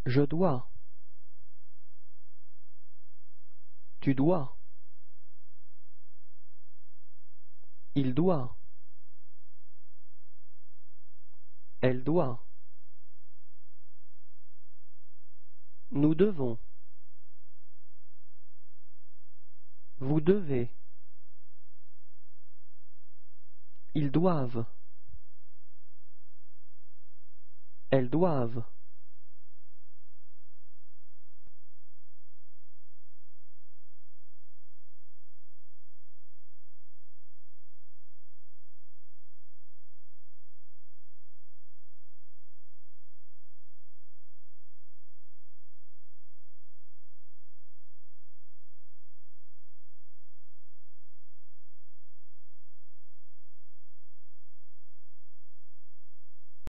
Je dois. Tu dois. Il doit. Elle doit. Nous devons. Vous devez. Ils doivent. Elles doivent.